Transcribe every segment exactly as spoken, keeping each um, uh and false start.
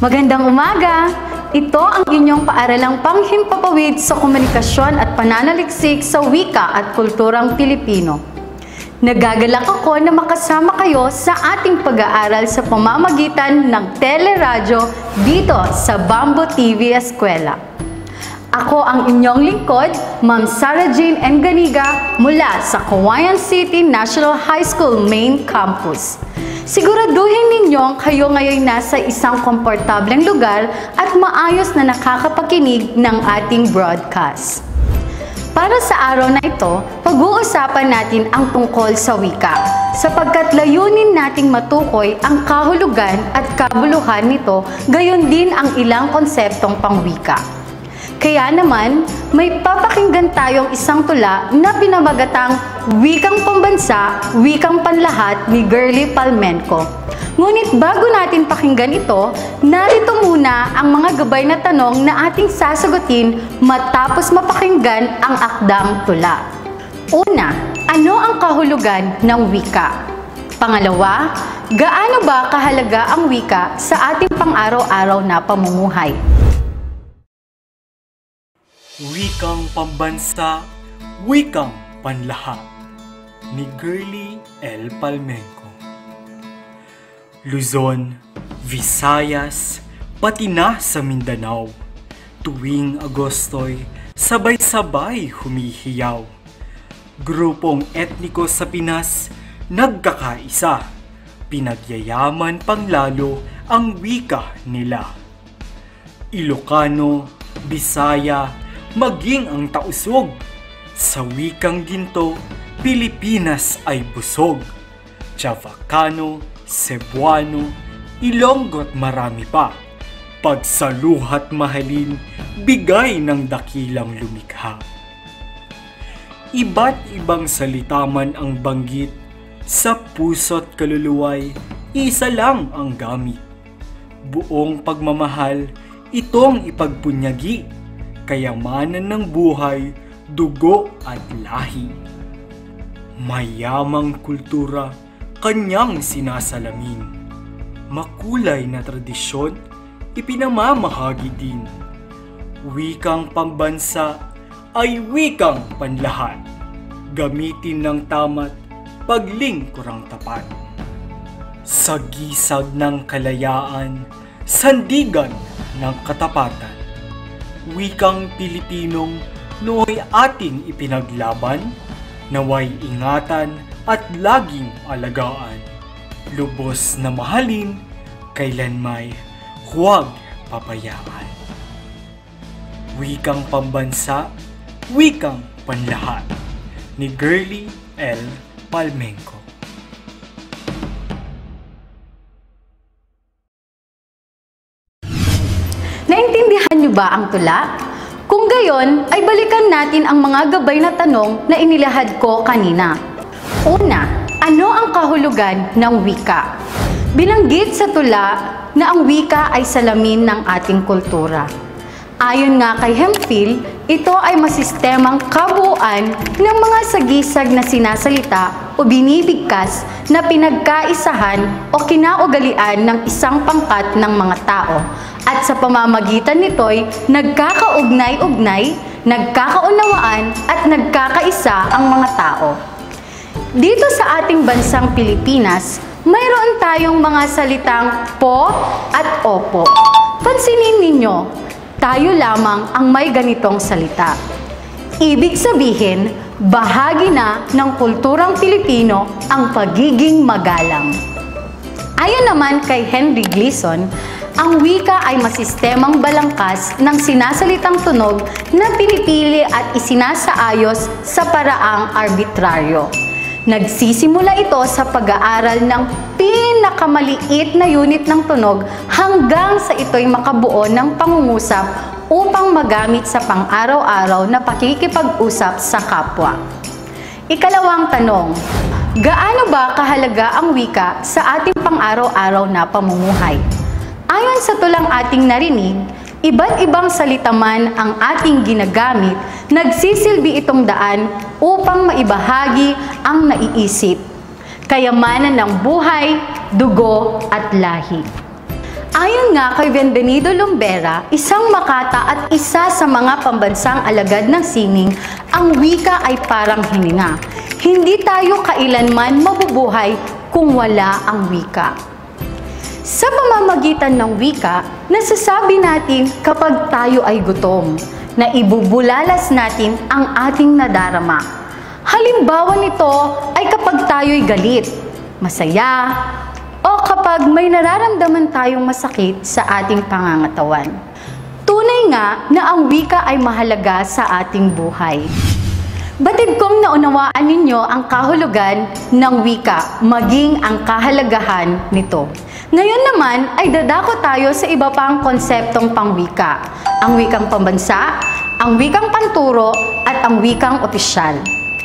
Magandang umaga! Ito ang inyong paaralang panghimpapawid sa komunikasyon at pananaliksik sa wika at kulturang Pilipino. Nagagalak ako na makasama kayo sa ating pag-aaral sa pamamagitan ng teleradyo dito sa Bamboo T V Eskwela. Ako ang inyong lingkod, Ma'am Sarah Jane Enganiga mula sa Cauayan City National High School Main Campus. Siguraduhin ninyong kayo ngayon nasa isang komportableng lugar at maayos na nakakapakinig ng ating broadcast. Para sa araw na ito, pag-uusapan natin ang tungkol sa wika, sapagkat layunin nating matukoy ang kahulugan at kabuluhan nito, gayon din ang ilang konseptong pangwika. Kaya naman, may papakinggan tayong isang tula na pinamagatang Wikang Pambansa, Wikang Panlahat ni Girly Palmenco. Ngunit bago natin pakinggan ito, narito muna ang mga gabay na tanong na ating sasagutin matapos mapakinggan ang akdang tula. Una, ano ang kahulugan ng wika? Pangalawa, gaano ba kahalaga ang wika sa ating pang-araw-araw na pamumuhay? Wikang Pambansa, Wikang Panlahat ni Girly L. Palmenco. Luzon, Visayas, pati na sa Mindanao, tuwing Agosto'y sabay-sabay humihiyaw. Grupong etniko sa Pinas nagkakaisa, pinagyayaman panglalo ang wika nila. Ilocano, Bisaya, maging ang tausog. Sa wikang ginto, Pilipinas ay busog. Chavacano, Cebuano, Ilonggo at marami pa. Pagsaluhat mahalin, bigay ng dakilang lumikha. Iba't ibang salita man ang banggit, sa puso't kaluluway, isa lang ang gamit. Buong pagmamahal, itong ipagpunyagi, kayamanan ng buhay, dugo at lahi. Mayamang kultura, kanyang sinasalamin. Makulay na tradisyon, ipinamamahagi din. Wikang pambansa ay wikang panlahat. Gamitin ng tama't paglingkurang tapat. Sa gisag ng kalayaan, sandigan ng katapatan. Wikang Pilipinong nooy ating ipinaglaban, naway ingatan at laging alagaan. Lubos na mahalin, kailanmay huwag papayaan. Wikang Pambansa, Wikang Panlahat ni Girly L. Palmenco. Naintindihan niyo ba ang tula? Kung gayon, ay balikan natin ang mga gabay na tanong na inilahad ko kanina. Una, ano ang kahulugan ng wika? Binanggit sa tula na ang wika ay salamin ng ating kultura. Ayon nga kay Hemphill, ito ay masistemang kabuuan ng mga sagisag na sinasalita o binibigkas na pinagkaisahan o kinaugalian ng isang pangkat ng mga tao. At sa pamamagitan nito'y nagkakaugnay-ugnay, nagkakaunawaan at nagkakaisa ang mga tao. Dito sa ating bansang Pilipinas, mayroon tayong mga salitang po at opo. Pansinin ninyo, tayo lamang ang may ganitong salita. Ibig sabihin, bahagi na ng kulturang Pilipino ang pagiging magalang. Ayon naman kay Henry Gleason, ang wika ay masistemang balangkas ng sinasalitang tunog na pinipili at isinasaayos sa paraang arbitraryo. Nagsisimula ito sa pag-aaral ng pinakamaliit na unit ng tunog hanggang sa ito'y makabuo ng pangungusap upang magamit sa pang-araw-araw na pakikipag-usap sa kapwa. Ikalawang tanong, gaano ba kahalaga ang wika sa ating pang-araw-araw na pamumuhay? Ayon sa tulang ating narinig, iba't ibang salita man ang ating ginagamit, nagsisilbi itong daan upang maibahagi ang naiisip, kayamanan ng buhay, dugo at lahi. Ayon nga kay Bienvenido Lumbera, isang makata at isa sa mga pambansang alagad ng sining, ang wika ay parang hininga. Hindi tayo kailanman mabubuhay kung wala ang wika. Sa pamamagitan ng wika, nasasabi natin kapag tayo ay gutom, na ibubulalas natin ang ating nadarama. Halimbawa nito ay kapag tayo'y galit, masaya, o kapag may nararamdaman tayong masakit sa ating pangangatawan. Tunay nga na ang wika ay mahalaga sa ating buhay. Batid kong naunawaan ninyo ang kahulugan ng wika, maging ang kahalagahan nito. Ngayon naman ay dadako tayo sa iba pang konseptong pangwika, ang wikang pambansa, ang wikang panturo, at ang wikang opisyal.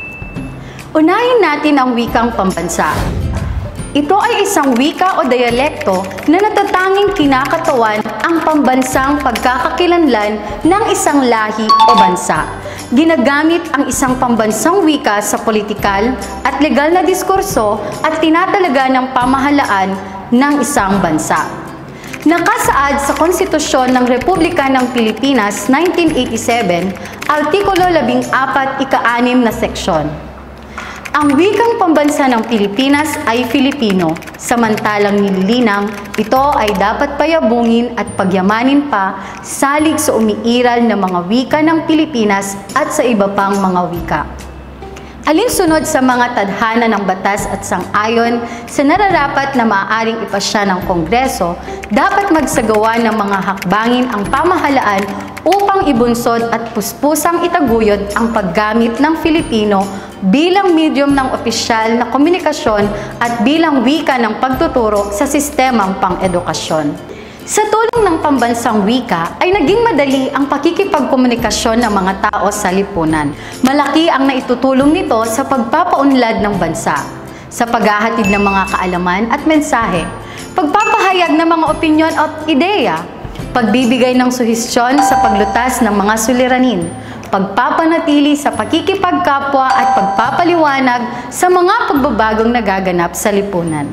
Unahin natin ang wikang pambansa. Ito ay isang wika o dialekto na natatanging kinakatawan ang pambansang pagkakakilanlan ng isang lahi o bansa. Ginagamit ang isang pambansang wika sa politikal at legal na diskurso at tinatalaga ng pamahalaan ng isang bansa. Nakasaad sa Konstitusyon ng Republika ng Pilipinas nineteen eighty-seven, Artikulo labing apat ika-anim na seksyon. Ang wikang pambansa ng Pilipinas ay Filipino, samantalang nililinang ito ay dapat payabungin at pagyamanin pa salig sa umiiral na mga wika ng Pilipinas at sa iba pang mga wika. Alinsunod sa mga tadhana ng batas at sang-ayon sa nararapat na maaaring ipasya ng Kongreso, dapat magsagawa ng mga hakbangin ang pamahalaan upang ibunsod at puspusang itaguyod ang paggamit ng Filipino bilang medium ng opisyal na komunikasyon at bilang wika ng pagtuturo sa sistemang pang-edukasyon. Sa tulong ng pambansang wika ay naging madali ang pakikipagkomunikasyon ng mga tao sa lipunan. Malaki ang naitutulong nito sa pagpapaunlad ng bansa, sa paghahatid ng mga kaalaman at mensahe, pagpapahayag ng mga opinyon at ideya, pagbibigay ng suhestyon sa paglutas ng mga suliranin, pagpapanatili sa pakikipagkapwa at pagpapaliwanag sa mga pagbabagong nagaganap sa lipunan.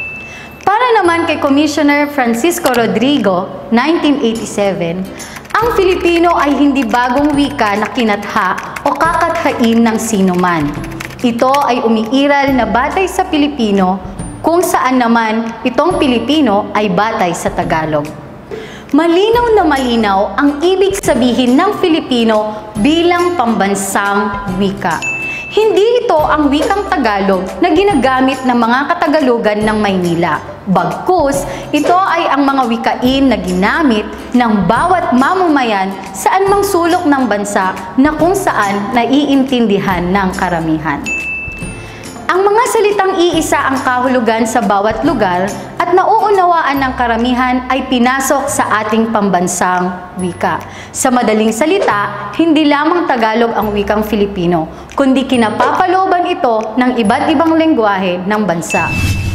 Para naman kay Commissioner Francisco Rodrigo, nineteen eighty-seven, ang Filipino ay hindi bagong wika na kinatha o kakathain ng sinuman. Ito ay umiiral na batay sa Pilipino, kung saan naman itong Pilipino ay batay sa Tagalog. Malinaw na malinaw ang ibig sabihin ng Filipino bilang pambansang wika. Hindi ito ang wikang Tagalog na ginagamit ng mga Katagalugan ng Maynila. Bagkus, ito ay ang mga wikain na ginamit ng bawat mamamayan sa anumang sulok ng bansa na kung saan naiintindihan ng karamihan. Ang mga salitang iisa ang kahulugan sa bawat lugar at nauunawaan ng karamihan ay pinasok sa ating pambansang wika. Sa madaling salita, hindi lamang Tagalog ang wikang Filipino, kundi kinapapalooban ito ng iba't ibang lengguwahe ng bansa.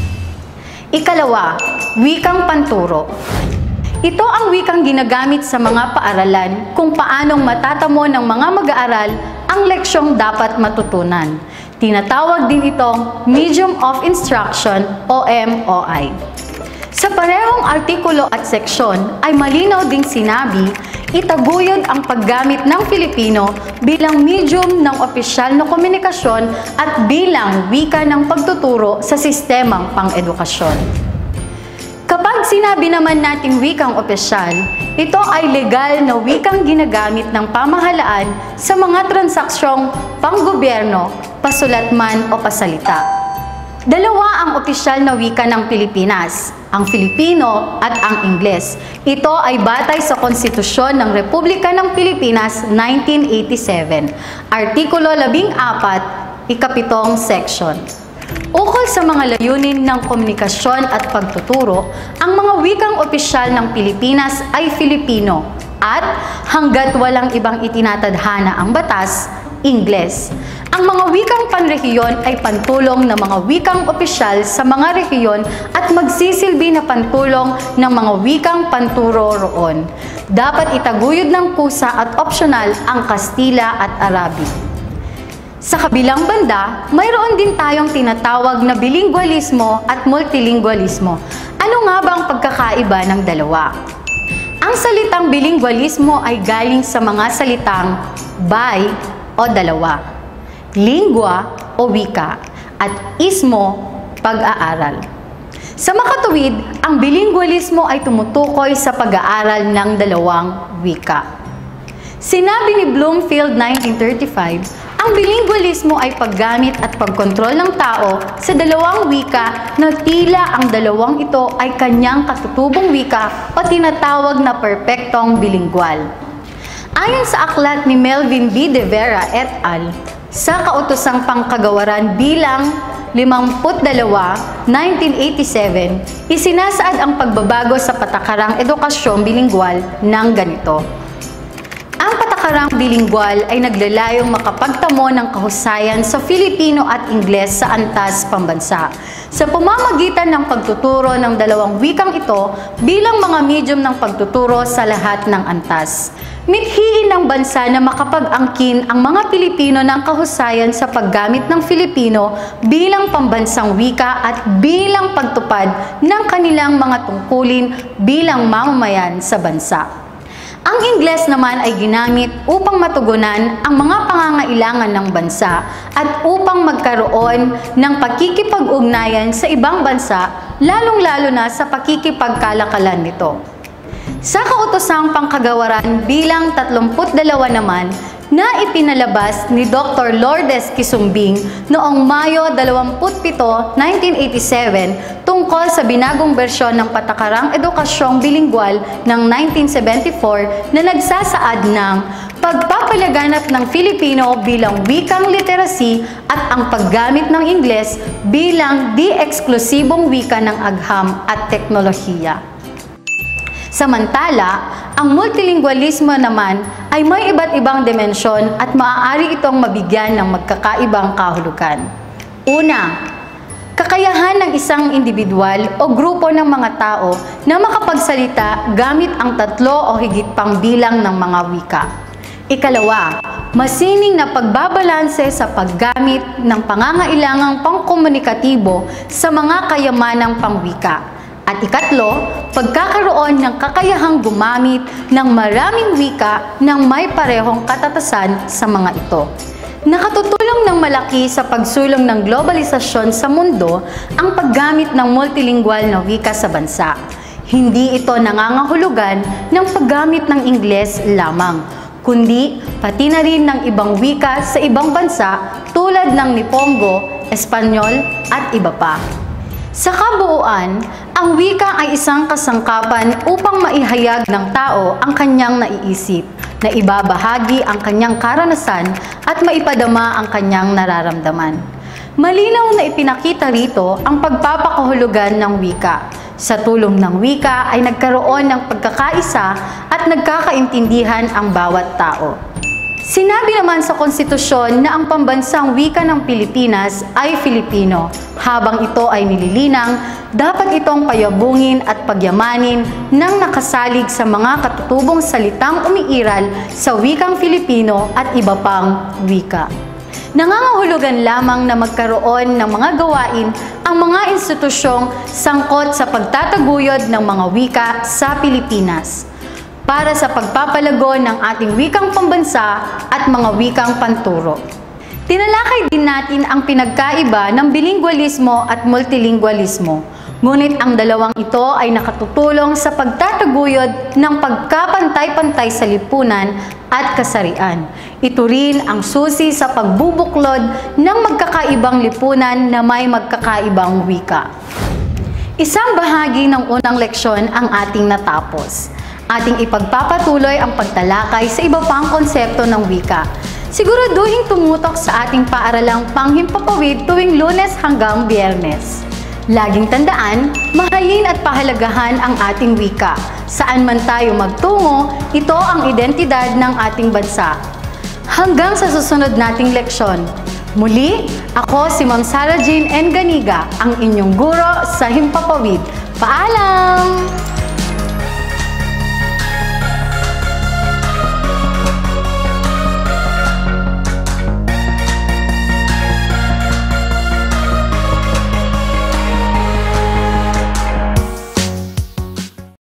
Ikalawa, wikang panturo. Ito ang wikang ginagamit sa mga paaralan kung paanong matatamo ng mga mag-aaral ang leksyong dapat matutunan. Tinatawag din itong Medium of Instruction o M O I. Sa parehong artikulo at seksyon ay malinaw ding sinabi, itaguyod ang paggamit ng Filipino bilang medium ng opisyal na komunikasyon at bilang wika ng pagtuturo sa sistemang pang-edukasyon. Kapag sinabi naman nating wikang opisyal, ito ay legal na wikang ginagamit ng pamahalaan sa mga transaksyong panggobyerno, pasulat man o pasalita. Dalawa ang opisyal na wika ng Pilipinas, ang Filipino at ang Ingles. Ito ay batay sa Konstitusyon ng Republika ng Pilipinas nineteen eighty-seven, Artikulo labing apat, ikapitong section. Ukol sa mga layunin ng komunikasyon at pagtuturo, ang mga wikang opisyal ng Pilipinas ay Filipino at hanggat walang ibang itinatadhana ang batas, Ingles. Ang mga wikang panrehiyon ay pantulong ng mga wikang opisyal sa mga rehiyon at magsisilbi na pantulong ng mga wikang panturo roon. Dapat itaguyod ng kusa at opsyonal ang Kastila at Arabic. Sa kabilang banda, mayroon din tayong tinatawag na bilingualismo at multilingualismo. Ano nga ba ang pagkakaiba ng dalawa? Ang salitang bilingualismo ay galing sa mga salitang bi o dalawa, lingua o wika, at ismo, pag-aaral. Sa makatuwid, ang bilingualismo ay tumutukoy sa pag-aaral ng dalawang wika. Sinabi ni Bloomfield nineteen thirty-five, ang bilingualismo ay paggamit at pagkontrol ng tao sa dalawang wika na tila ang dalawang ito ay kanyang katutubong wika o tinatawag na perpektong bilingual. Ayon sa aklat ni Melvin B. De Vera et al. Sa Kautosang Pangkagawaran bilang limampu't dalawa, nineteen eighty-seven, isinasaad ang pagbabago sa patakarang edukasyong bilingual ng ganito. Ang patakarang bilingual ay naglalayong makapagtamo ng kahusayan sa Filipino at Ingles sa antas pambansa sa pamamagitan ng pagtuturo ng dalawang wikang ito bilang mga medium ng pagtuturo sa lahat ng antas. Mithiin ng bansa na makapag-angkin ang mga Pilipino ng kahusayan sa paggamit ng Filipino bilang pambansang wika at bilang pagtupad ng kanilang mga tungkulin bilang mamamayan sa bansa. Ang Ingles naman ay ginamit upang matugunan ang mga pangangailangan ng bansa at upang magkaroon ng pakikipag-ugnayan sa ibang bansa, lalong-lalo na sa pakikipagkalakalan nito. Sa Kautosang Pangkagawaran bilang tatlumput dalawa naman na ipinalabas ni Doctor Lourdes Quisumbing noong Mayo dalawampu't pito, nineteen eighty-seven tungkol sa binagong bersyon ng Patakarang Edukasyong Bilingual ng nineteen seventy-four na nagsasaad ng pagpapalaganap ng Filipino bilang wikang literacy at ang paggamit ng Ingles bilang di-eksklusibong wika ng agham at teknolohiya. Samantala, ang multilingualismo naman ay may iba't ibang dimensyon at maaari itong mabigyan ng magkakaibang kahulugan. Una, kakayahan ng isang individual o grupo ng mga tao na makapagsalita gamit ang tatlo o higit pang bilang ng mga wika. Ikalawa, masining na pagbabalanse sa paggamit ng pangangailangang pangkomunikatibo sa mga kayamanang pangwika. At ikatlo, pagkakaroon ng kakayahang gumamit ng maraming wika ng may parehong katatasan sa mga ito. Nakatutulong ng malaki sa pagsulong ng globalisasyon sa mundo ang paggamit ng multilingual na wika sa bansa. Hindi ito nangangahulugan ng paggamit ng Ingles lamang, kundi pati na rin ng ibang wika sa ibang bansa tulad ng Nipongo, Espanyol at iba pa. Sa kabuuan, ang wika ay isang kasangkapan upang maihayag ng tao ang kanyang naiisip, na ibabahagi ang kanyang karanasan at maipadama ang kanyang nararamdaman. Malinaw na ipinakita rito ang pagpapakahulugan ng wika. Sa tulong ng wika ay nagkaroon ng pagkakaisa at nagkakaintindihan ang bawat tao. Sinabi naman sa konstitusyon na ang pambansang wika ng Pilipinas ay Filipino. Habang ito ay nililinang, dapat itong payabungin at pagyamanin ng nakasalig sa mga katutubong salitang umiiral sa wikang Filipino at iba pang wika. Nangangahulugan lamang na magkaroon ng mga gawain ang mga institusyong sangkot sa pagtataguyod ng mga wika sa Pilipinas para sa pagpapalago ng ating wikang pambansa at mga wikang panturo. Tinalakay din natin ang pinagkaiba ng bilingualismo at multilingualismo, ngunit ang dalawang ito ay nakatutulong sa pagtataguyod ng pagkapantay-pantay sa lipunan at kasarian. Ito rin ang susi sa pagbubuklod ng magkakaibang lipunan na may magkakaibang wika. Isang bahagi ng unang leksyon ang ating natapos. Ating ipagpapatuloy ang pagtalakay sa iba pang konsepto ng wika. Siguraduhin tumutok sa ating paaralang panghimpapawid tuwing Lunes hanggang Biyernes. Laging tandaan, mahalin at pahalagahan ang ating wika. Saan man tayo magtungo, ito ang identidad ng ating bansa. Hanggang sa susunod nating leksyon. Muli, ako si Ma'am Sarah Jane N. Ganiga, ang inyong guro sa Himpapawid. Paalam!